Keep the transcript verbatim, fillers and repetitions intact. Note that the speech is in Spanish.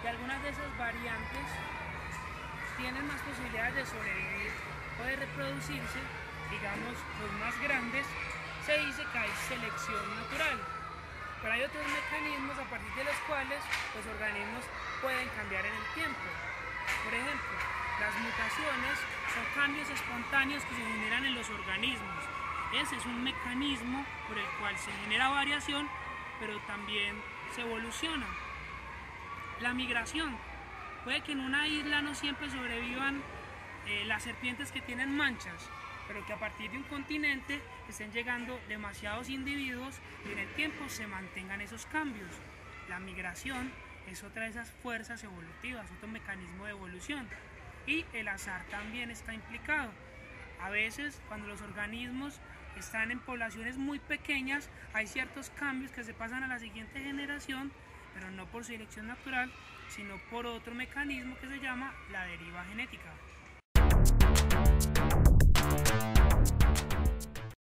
que algunas de esas variantes tienen más posibilidades de sobrevivir o de reproducirse, digamos los más grandes, se dice que hay selección natural. Pero hay otros mecanismos a partir de los cuales los organismos pueden cambiar en el tiempo. Por ejemplo, las mutaciones son cambios espontáneos que se generan en los organismos. Ese es un mecanismo por el cual se genera variación, pero también se evoluciona. La migración. Puede que en una isla no siempre sobrevivan eh, las serpientes que tienen manchas, pero que a partir de un continente estén llegando demasiados individuos y en el tiempo se mantengan esos cambios. La migración es otra de esas fuerzas evolutivas, otro mecanismo de evolución. Y el azar también está implicado. A veces, cuando los organismos están en poblaciones muy pequeñas, hay ciertos cambios que se pasan a la siguiente generación, pero no por selección natural, sino por otro mecanismo que se llama la deriva genética.